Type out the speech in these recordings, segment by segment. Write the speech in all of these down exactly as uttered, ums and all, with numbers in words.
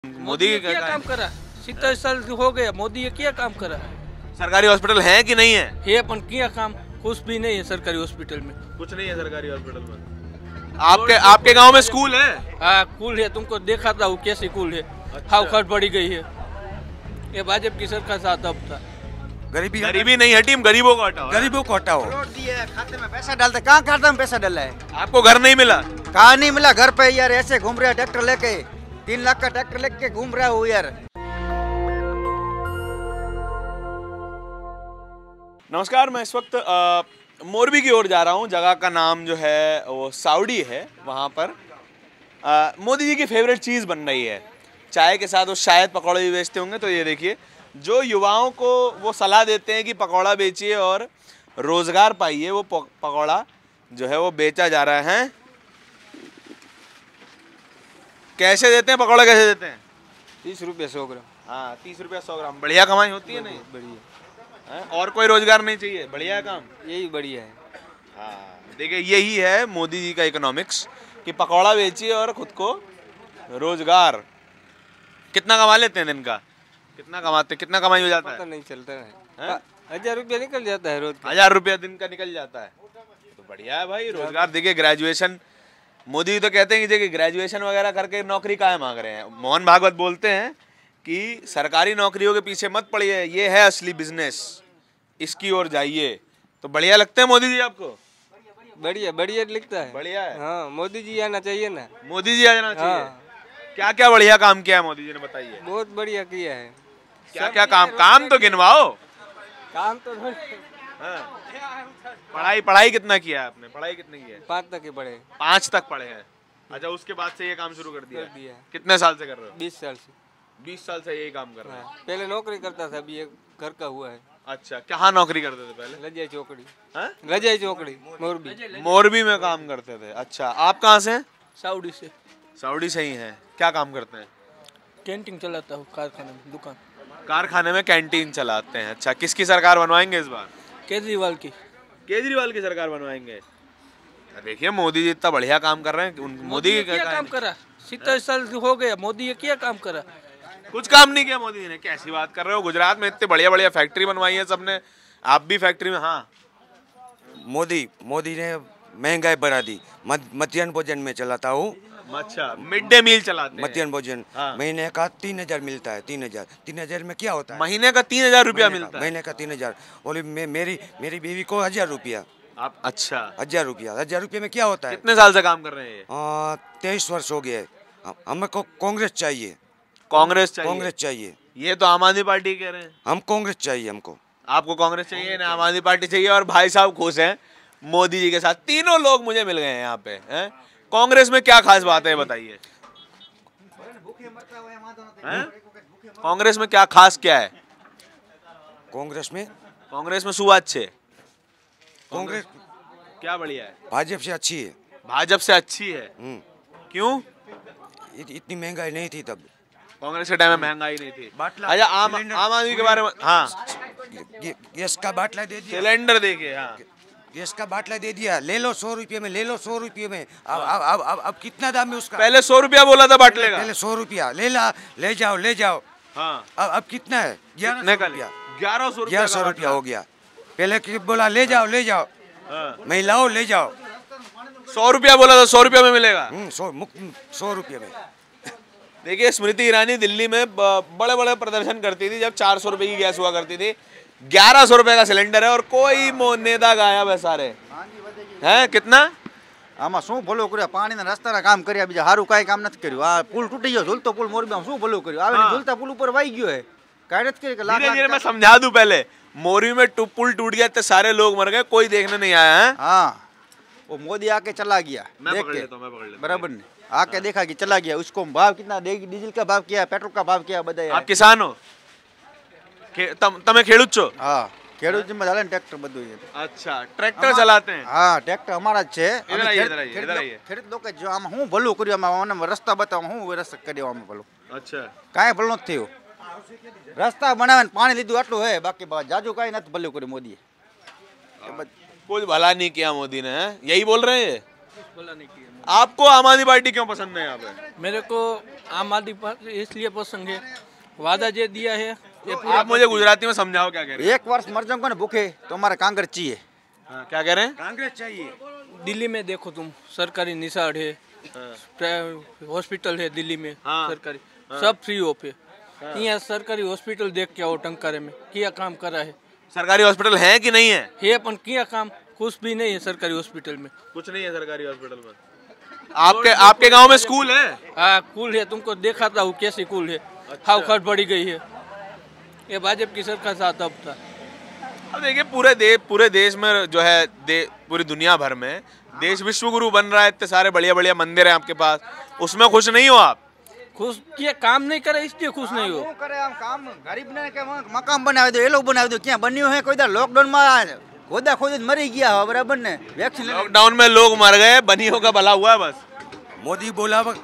मोदी ने क्या काम करा? सितर साल हो गया, मोदी ये क्या काम करा? सरकारी हॉस्पिटल है कि नहीं है? है पण क्या काम? कुछ भी नहीं है सरकारी हॉस्पिटल में। कुछ नहीं है सरकारी हॉस्पिटल में। आपके आपके गांव में स्कूल है? हाँ कूल है, तुमको देखा था वो कैसी कूल है। अच्छा। हाव खर्च बढ़ी गई है। ये भाजपा की सरकार साथ अब था। गरीबी गरीबी नहीं हटी, गरीबों को हटाओ। गरीबों को हटाओ। करोड़ दिए खाते में पैसा डालते, कहाँ खाते में पैसा डाला है? आपको घर नहीं मिला? कहाँ नहीं मिला? घर पे यार ऐसे घूम रहे ट्रैक्टर लेके, तीन लाख का ट्रैक्टर लेके घूम रहा हूँ यार। नमस्कार, मैं इस वक्त अ, मोरबी की ओर जा रहा हूँ। जगह का नाम जो है वो साउडी है। वहाँ पर अ, मोदी जी की फेवरेट चीज़ बन रही है। चाय के साथ वो शायद पकौड़े भी बेचते होंगे। तो ये देखिए, जो युवाओं को वो सलाह देते हैं कि पकौड़ा बेचिए और रोज़गार पाइए, वो प- पकौड़ा जो है वो बेचा जा रहा है। कैसे देते हैं पकौड़ा, कैसे देते हैं? तीस रुपये सौ ग्राम। हाँ, तीस रुपया सौ ग्राम। बढ़िया कमाई होती है नहीं? बढ़िया, हैं? और कोई रोजगार नहीं चाहिए? बढ़िया है काम। यही बढ़िया है। हाँ, देखिए यही है मोदी जी का इकोनॉमिक्स कि पकौड़ा बेचिए और खुद को रोजगार। कितना कमा लेते हैं दिन का? कितना कमाते, कितना कमाई हो जाता पता है? नहीं चलता है, हैं? हजार रुपया निकल जाता है रोज का। हजार रुपया दिन का निकल जाता है। तो बढ़िया है भाई, रोजगार। देखिए ग्रेजुएशन, मोदी जी तो कहते हैं कि देखिए ग्रेजुएशन वगैरह करके नौकरी काहे मांग रहे हैं। मोहन भागवत बोलते हैं कि सरकारी नौकरियों के पीछे मत पड़िए, ये है असली बिजनेस, इसकी ओर जाइए। तो बढ़िया लगते हैं मोदी जी आपको? बढ़िया बढ़िया लिखता है। बढ़िया है। हाँ, मोदी जी आना चाहिए ना। मोदी जी आ जाना चाहिए। हाँ। क्या क्या बढ़िया काम किया है मोदी जी ने, बताइए। बहुत बढ़िया किया है। क्या क्या काम, काम तो गिनवाओ। काम तो हाँ। पढ़ाई पढ़ाई कितना किया है आपने? पढ़ाई कितनी की है? पाँच तक ही पढ़े। पाँच तक पढ़े हैं। अच्छा, उसके बाद से ये काम शुरू कर दिया? कर दिया। कितने साल से कर रहे हो? बीस साल से। बीस साल से यही काम कर रहे हैं। हाँ, पहले नौकरी करता था, अभी एक घर का हुआ है। अच्छा, कहाँ नौकरी करते थे पहले? लजाई चौकड़ी। हाँ? लजाई चौकड़ी मोरबी। मोरबी में काम करते थे। अच्छा, आप कहाँ से हैं? साउडी से साउडी से ही हैं। क्या काम करते हैं? कैंटीन चलाता हूँ, कारखाने में दुकान। कारखाने में कैंटीन चलाते हैं। अच्छा, किसकी सरकार बनवाएंगे इस बार? केजरीवाल की। केजरीवाल की सरकार बनवाएंगे। देखिए मोदी जी इतना बढ़िया काम कर रहे हैं। उन- मोदी ने की क्या काम करा? सितर साल हो गया, मोदी ये क्या काम करा? कुछ काम नहीं किया मोदी जी ने। कैसी बात कर रहे हो? गुजरात में इतने बढ़िया बढ़िया फैक्ट्री बनवाई है सबने। आप भी फैक्ट्री में? हाँ। मोदी मोदी ने महंगाई बढ़ा दी। मध, मध्याह्न भोजन में चलाता हूँ। अच्छा, मिड डे मील चलाते हैं। मध्याह्न भोजन हाँ। महीने का तीन हजार मिलता है। तीन हजार तीन हजार में क्या होता है? महीने का तीन हजार रुपया महीने का- मिलता है। महीने का तीन हजार। और मे, मेरी मेरी बीवी को हजार रुपया। आप? अच्छा, हजार रुपया हजार रुपये में क्या होता है? कितने साल से काम कर रहे हैं ये? आ, तेईस वर्ष हो गए। हम- हमें को कांग्रेस चाहिए। कांग्रेस चाहिए? कांग्रेस चाहिए। ये तो आम आदमी पार्टी कह रहे हैं। हम कांग्रेस चाहिए हमको। आपको कांग्रेस चाहिए ना आम आदमी पार्टी चाहिए? और भाई साहब खुश हैं मोदी जी के साथ। तीनों लोग मुझे मिल गए हैं यहाँ पे। हैं? कांग्रेस में क्या खास बात है बताइए। हैं? कांग्रेस में क्या खास क्या है? कांग्रेस में कांग्रेस में सुबात छे। कांग्रेस क्या बढ़िया है? भाजपा से अच्छी है। भाजपा से अच्छी है। हम्म, क्यों? इत, इतनी महंगाई नहीं थी तब। कांग्रेस के टाइम में महंगाई नहीं थी। बाटला, अच्छा, आम सिलेंडर- आम आदमी के बारे में। हाँ, गे- गैस का बाटला दे दिया। सिलेंडर देखिए। हाँ, गैस का बाटला दे दिया। ले लो सौ रुपये में, ले लो सौ रुपये में। अब अब अब अब अब कितना दाम है उसका? पहले सौ रुपया बोला था बाटले का। पहले सौ रुपया ले ला, ले जाओ ले जाओ। हाँ, अब अब कितना है? कितने का? रुपया। ग्यारह सौ ग्यारह सौ रुपया हो गया। पहले कि बोला ले जाओ ले जाओ, हाँ, महिलाओं ले जाओ। सौ रुपया बोला था, सौ रुपया में मिलेगा। हम्म, सौ मुक्त सौ रुपये में। देखिए स्मृति ईरानी दिल्ली में ब- बड़े बड़े प्रदर्शन करती थी जब चार सौ रुपए की गैस हुआ करती थी। ग्यारह सौ रुपए का सिलेंडर है और कोई मो- नेता गायब है सारे। हैं? कितना? આમાં શું ભલું કર્યું? પાણીના રસ્તાના કામ કર્યા, બીજા સારું કાંઈ કામ નથી કર્યું। આ પુલ તૂટી ગયો, ઝૂલતો પુલ મોરબીમાં શું ભલું કર્યું? આવે ને हाँ। ઝૂલતા પુલ ઉપર વાઈ ગયો है, કાંઈ નથી કર્યું કે લાખ धीरे धीरे मैं लाख समझा दूं। पहले मोरबी में टू- पुल टूट गया तो सारे लोग मर गए, कोई देखने नहीं आया है। हाँ, वो मोदी आके चला गया मैं देख पकड़ के, लेता हूं, मैं पकड़ लेता हूं। बराबर ने आके देखा कि चला गया। उसको भाव कितना देगी? डीजल का भाव क्या है, पेट्रोल का भाव क्या है, बताया। आप किसान हो? खे- तम- તમે ખેડૂત છો? हाँ, ખેડૂત જીમાં ચાલે ને ટ્રેક્ટર બધું એ। अच्छा, ट्रैक्टर चलाते हैं। હા, ટ્રેક્ટર અમારા જ છે। इधर અમે आइए, ખેડ- इधर आइए, ખેડૂત इधर લોક- आइए। ખેડૂત લોકો જ જો આમાં હું ભલું કર્યું, આમાં મને રસ્તા બતાવો, હું રસ્તા કર્યો આમાં ભલું? अच्छा, કાંઈ ભલું નથી થયું। રસ્તા બનાવે ને પાણી લીધું આટલું હે, બાકી બા- જાજુ કાંઈ નથી ભલું કર્યું મોદીએ। એ બધ- कुछ भला नहीं किया मोदी ने। हैं? यही बोल रहे हैं ये? भला नहीं किया आपको आम आदमी पार्टी क्यों पसंद है यहाँ पे? मेरे को आम आदमी पार्टी इसलिए पसंद है, वादा जो दिया है ये पूरा आप मुझे गुजराती में समझाओ क्या कह रहे हैं? एक वर्ष मर जाऊंगा ना भूखे तो हमारा कांग्रेस चाहिए। हाँ, क्या कह रहे हैं? कांग्रेस चाहिए। दिल्ली में देखो तुम, सरकारी निशाड़ है, हॉस्पिटल है दिल्ली में, हाँ। सरकारी सब फ्री ऑफ है। यहाँ सरकारी हॉस्पिटल देख के आओ टंकारे में क्या काम करा है। सरकारी हॉस्पिटल है कि नहीं है? है पण क्या काम कुछ भी नहीं है सरकारी हॉस्पिटल में। कुछ नहीं है सरकारी हॉस्पिटल में। आपके आपके गांव में स्कूल है? हाँ कूल है, तुमको दिखाता हूँ कैसी कूल है। हाउ खट बढ़ी गई है, ये भाजपा की सरकार साथ अब था। अब देखिए पूरे देश पूरे देश में जो है दे, पूरी दुनिया भर में देश विश्वगुरु बन रहा है, इतने सारे बढ़िया बढ़िया मंदिर हैं आपके पास, उसमें खुश नहीं हो आप? खुश किया काम नहीं करे इसलिए खुश नहीं हो। શું કરે આમ કામ ગરીબ ને કે મકાન બનાવી દો, એ લોકો બનાવી દો, ક્યાં બન્યું હે? કોઈ દા લોકડાઉન માં ખોદા ખોદી મરી ગયા हो बराबर ने वैक्सीन लॉकडाउन में लोग मर गए, बनियों का भला हुआ है बस। मोदी बोला व-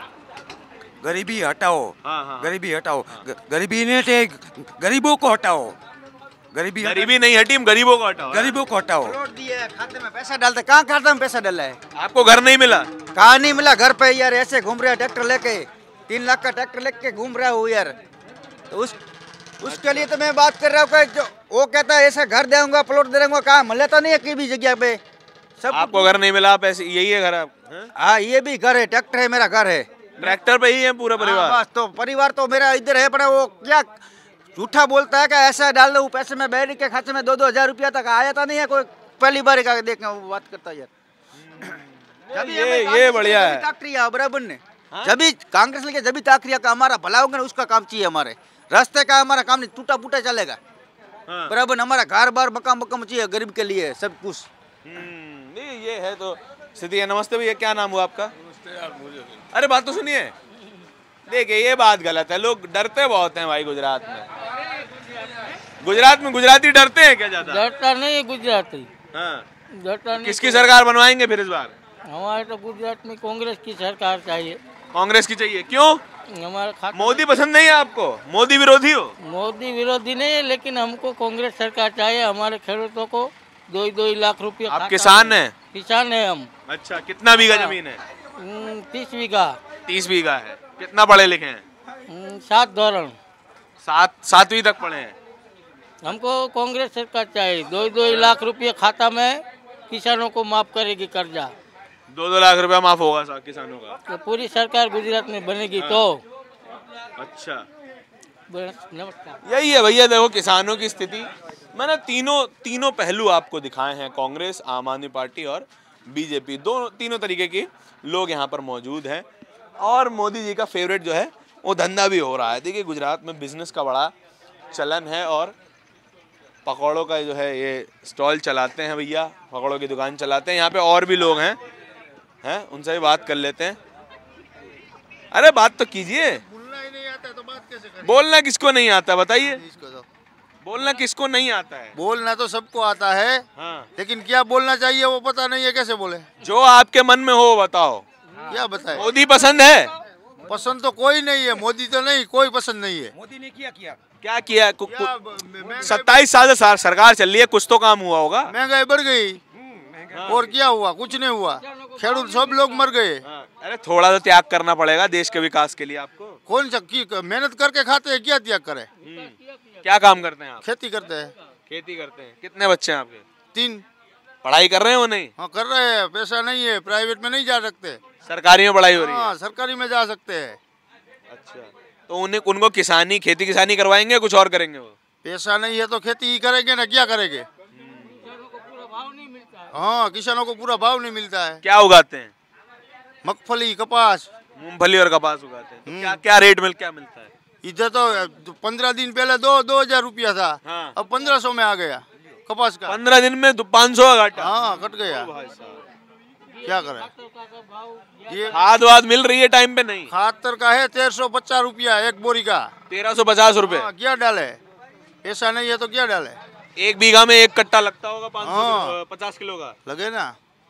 गरीबी हटाओ, हाँ, हाँ। गरीबी हटाओ, ग- गरीबी ने टे गरीबों को हटाओ, गरीबी हटा- गरीबी नहीं हटी, गरीबों को हटाओ। गरीबों को हटाओ। करोड़ दिए खाते में पैसा डालते, कहाँ खाता में पैसा डाला है? आपको घर नहीं मिला? कहाँ नहीं मिला? घर पे यार ऐसे घूम रहे ट्रैक्टर लेके, तीन लाख का ट्रैक्टर लेके घूम रहा हूँ यार। तो उस उसके लिए तो मैं बात कर रहा हूँ कि जो वो कहता है ऐसा घर दूंगा प्लॉट दे दूंगा, कहाँ मिले तो नहीं है किसी भी जगह पे सब। आपको घर नहीं मिला, आप ऐसे यही है घर आप? हैं? हाँ ये भी घर है, ट्रैक्टर है, मेरा घर है। ट्रैक्टर पे ही है पूरा परिवार? हाँ, बस तो परिवार तो मेरा इधर है, पर वो क्या झूठा बोलता है कि ऐसा डाल दो पैसे में, बैठ के खाते में दो दो हजार रुपया तक आया था नहीं है कोई, पहली बार का देखना वो बात करता है यार। ये ये बढ़िया है। ताकरिया बराबर ने जब भी कांग्रेस लेके जब भी ताकरिया का हमारा भला होगा ना, उसका काम चाहिए हमारे। रास्ते का हमारा काम नहीं, टूटा फूटा चलेगा हाँ। बराबर। हमारा घर बार मकान मकान चाहिए गरीब के लिए सब कुछ। हम्म, नहीं ये है तो स्थिति है। नमस्ते भैया, क्या नाम हुआ आपका? अरे बात तो सुनिए, देखिए ये बात गलत है, लोग डरते बहुत हैं भाई गुजरात में। गुजरात में गुजराती डरते हैं क्या ज्यादा? डरता नहीं है गुजराती, हाँ। डरता नहीं। किसकी सरकार बनवाएंगे फिर इस बार? हमारे तो गुजरात में कांग्रेस की सरकार चाहिए। कांग्रेस की चाहिए, क्यों? हमारे खाता मोदी पसंद नहीं है आपको? मोदी विरोधी हो? मोदी विरोधी नहीं है, लेकिन हमको कांग्रेस सरकार चाहिए। हमारे खेडूतों को दो ही दो ही लाख रुपये। आप किसान हैं? किसान है हम। अच्छा, कितना बीघा जमीन है? हम्म, तीस बीघा। तीस बीघा है। कितना पढ़े लिखे हैं? हम्म, सात धोरण। सात सातवीं तक पढ़े हैं। हमको कांग्रेस सरकार चाहिए। दो ही दो ही लाख रुपये खाता में किसानों को माफ करेगी कर्जा। दो दो लाख रुपया माफ होगा सा- किसानों का? तो पूरी सरकार गुजरात में बनेगी तो। अच्छा, बस, नमस्कार। यही है भैया, देखो किसानों की स्थिति। मैंने तीनों तीनों पहलू आपको दिखाए हैं, कांग्रेस, आम आदमी पार्टी और बीजेपी, दोनों तीनों तरीके के लोग यहाँ पर मौजूद हैं। और मोदी जी का फेवरेट जो है वो धंधा भी हो रहा है। देखिए गुजरात में बिजनेस का बड़ा चलन है और पकौड़ों का जो है ये स्टॉल चलाते हैं भैया, पकौड़ों की दुकान चलाते हैं। यहाँ पे और भी लोग हैं हैं उनसे भी बात कर लेते हैं। अरे बात तो कीजिए। बोलना ही नहीं आता तो बात कैसे करें? बोलना किसको नहीं आता बताइए? इसको तो बोलना किसको नहीं आता है? बोलना तो सबको आता है, हाँ। लेकिन क्या बोलना चाहिए वो पता नहीं है, कैसे बोले? जो आपके मन में हो वो बताओ। क्या बताए? मोदी पसंद है? पसंद तो कोई नहीं है, मोदी तो नहीं, कोई पसंद नहीं है। मोदी ने क्या किया? क्या किया? कु- क्या कु- महंगाई- सत्ताईस साल से सर- सरकार चल रही है, कुछ तो काम हुआ होगा। महंगाई बढ़ गई और क्या हुआ? कुछ नहीं हुआ। खेडूत सब लोग मर गए। हाँ, अरे थोड़ा तो त्याग करना पड़ेगा देश के विकास के लिए आपको। कौन सा की मेहनत करके खाते हैं, क्या त्याग करे? क्या काम करते हैं आप? खेती करते हैं। खेती करते हैं। कितने बच्चे हैं आपके? तीन। पढ़ाई कर रहे हैं वो? नहीं, हाँ कर रहे हैं, पैसा नहीं है, प्राइवेट में नहीं जा सकते। सरकारी में पढ़ाई हो रही है। हाँ सरकारी में जा सकते हैं। अच्छा, तो उन्हें उनको किसानी खेती किसानी करवाएंगे, कुछ और करेंगे वो? पैसा नहीं है तो खेती ही करेंगे ना, क्या करेंगे? हाँ किसानों को पूरा भाव नहीं मिलता है। क्या उगाते हैं? मगफली, कपास। मूंगफली और कपास उगाते हैं। तो क्या क्या रेट मिल क्या मिलता है? इधर तो पंद्रह दिन पहले दो दो हजार रुपया था, हाँ। अब पंद्रह सौ में आ गया कपास का। पंद्रह दिन में पाँच सौ का घाटा। हाँ कट गया, भाई साहब, क्या करें? ये खाद वाद मिल रही है टाइम पे? नहीं, खातर का है तेरह सौ पचास रुपया एक बोरी का। तेरह सौ पचास रुपए। हाँ, क्या डाले? पैसा नहीं है तो क्या डाले? एक बीघा में एक कट्टा लगता होगा पाँच सौ हाँ। पचास किलो का। लगे ना।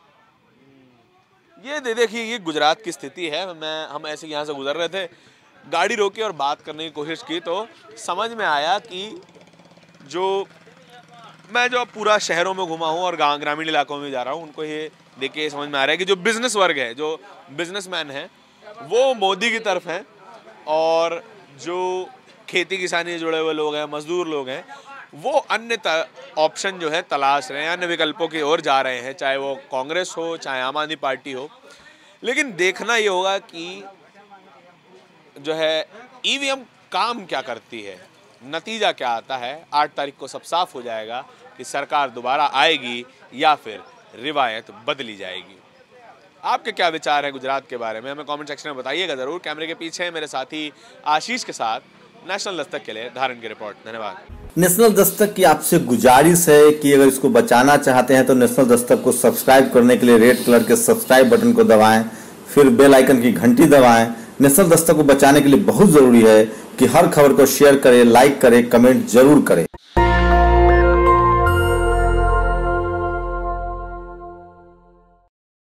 ये दे देखिए ये गुजरात की स्थिति है। मैं हम ऐसे यहाँ से गुजर रहे थे, गाड़ी रोकी और बात करने की कोशिश की तो समझ में आया कि जो मैं जो पूरा शहरों में घुमा हूँ और गाँव ग्रामीण इलाकों में जा रहा हूँ, उनको ये देख के समझ में आ रहा है कि जो बिजनेस वर्ग है, जो बिजनेसमैन है, वो मोदी की तरफ हैं, और जो खेती किसानी से जुड़े हुए लोग हैं, मजदूर लोग हैं, वो अन्य ऑप्शन जो है तलाश रहे हैं, अन्य विकल्पों की ओर जा रहे हैं, चाहे वो कांग्रेस हो, चाहे आम आदमी पार्टी हो। लेकिन देखना ये होगा कि जो है ईवीएम काम क्या करती है, नतीजा क्या आता है। आठ तारीख को सब साफ हो जाएगा कि सरकार दोबारा आएगी या फिर रिवायत बदली जाएगी। आपके क्या विचार हैं गुजरात के बारे में, हमें कमेंट सेक्शन में बताइएगा ज़रूर। कैमरे के पीछे मेरे साथी आशीष के साथ नेशनल दस्तक के लिए धारण की रिपोर्ट। धन्यवाद। नेशनल दस्तक की आपसे गुजारिश है कि अगर इसको बचाना चाहते हैं तो नेशनल दस्तक को सब्सक्राइब करने के लिए रेड कलर के सब्सक्राइब बटन को दबाएं, फिर बेल आइकन की घंटी दबाएं। नेशनल दस्तक को बचाने के लिए बहुत जरूरी है कि हर खबर को शेयर करें, लाइक करें, कमेंट जरूर करें।